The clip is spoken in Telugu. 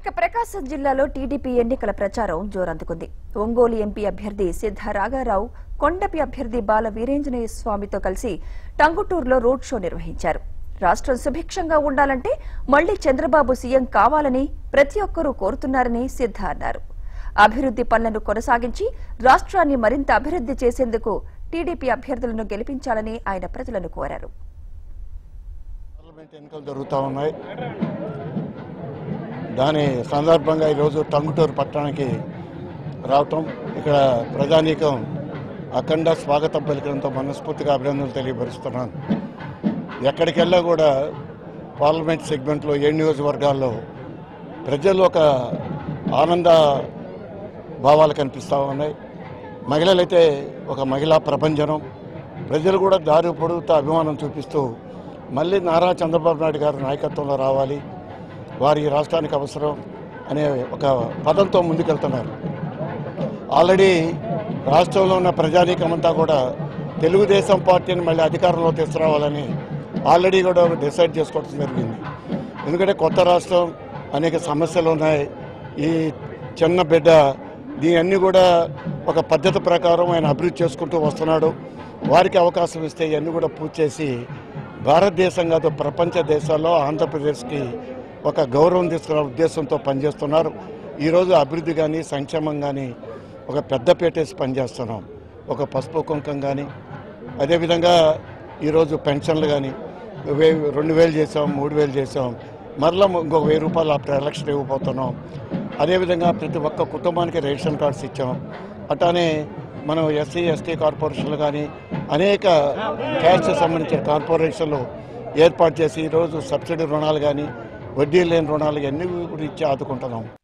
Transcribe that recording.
ఇక ప్రకాశం జిల్లాలో టీడీపీ ఎన్నికల ప్రచారం జోరందుకుంది. ఒంగోలు ఎంపీ అభ్యర్థి సిద్ధ రాఘారావు కొండపి అభ్యర్థి బాల వీరేంజనేయ స్వామితో కలిసి టంగుటూరులో రోడ్ షో నిర్వహించారు. రాష్ట్రం సుభిక్షంగా ఉండాలంటే మళ్లీ చంద్రబాబు సీఎం కావాలని ప్రతి ఒక్కరూ కోరుతున్నారని సిద్ధ అన్నారు. అభివృద్ది పనులను కొనసాగించి రాష్ట్రాన్ని మరింత అభివృద్ది చేసేందుకు టీడీపీ అభ్యర్థులను గెలిపించాలని ఆయన ప్రజలను కోరారు. దాని సందర్భంగా ఈరోజు టంగుటూరు పట్టణానికి రావటం, ఇక్కడ ప్రజానీకం అఖండ స్వాగతం పలికడంతో మనస్ఫూర్తిగా అభినందనలు తెలియపరుస్తున్నాను. ఎక్కడికెళ్ళా కూడా పార్లమెంట్ సెగ్మెంట్లో 7 నియోజకవర్గాల్లో ప్రజలు ఒక ఆనంద భావాలు కనిపిస్తూ ఉన్నాయి. మహిళలైతే ఒక మహిళా ప్రపంచనం, ప్రజలు కూడా దారి పొడుగుతూ అభిమానం చూపిస్తూ మళ్ళీ నారా చంద్రబాబు నాయుడు గారి నాయకత్వంలో రావాలి, వారి రాష్ట్రానికి అవసరం అనే ఒక పదంతో ముందుకెళ్తున్నారు. ఆల్రెడీ రాష్ట్రంలో ఉన్న ప్రజానీకమంతా కూడా తెలుగుదేశం పార్టీని మళ్ళీ అధికారంలో తీసుకురావాలని ఆల్రెడీ కూడా డిసైడ్ చేసుకోవడం జరిగింది. ఎందుకంటే కొత్త రాష్ట్రం, అనేక సమస్యలు ఉన్నాయి. ఈ చిన్న బిడ్డ దీన్ని కూడా ఒక పద్ధతి ప్రకారం ఆయన అభివృద్ధి చేసుకుంటూ వస్తున్నాడు. వారికి అవకాశం ఇస్తే ఇవన్నీ కూడా పూర్తి చేసి భారతదేశం కాదు ప్రపంచ దేశాల్లో ఆంధ్రప్రదేశ్కి ఒక గౌరవం తీసుకునే ఉద్దేశంతో పనిచేస్తున్నారు. ఈరోజు అభివృద్ధి కానీ సంక్షేమం కానీ ఒక పెద్ద పేటేసి పనిచేస్తున్నాం. ఒక పసుపు కుంకం కానీ, అదేవిధంగా ఈరోజు పెన్షన్లు కానీ 2000 చేసాం, 3000 చేసాం, మరలా ఇంకో 1000 రూపాయలు ఆఫ్టర్ ఎలక్షన్ ఇవ్వబోతున్నాం. అదేవిధంగా ప్రతి ఒక్క కుటుంబానికి రేషన్ కార్డ్స్ ఇచ్చాం. అట్లానే మనం ఎస్సీ ఎస్టీ కార్పొరేషన్లు కానీ అనేక క్యాస్ట్ సంబంధించిన కార్పొరేషన్లు ఏర్పాటు చేసి ఈరోజు సబ్సిడీ రుణాలు కానీ వడ్డీ లేని రుణాలు అన్నీ కూడా ఇచ్చి ఆదుకుంటున్నాం.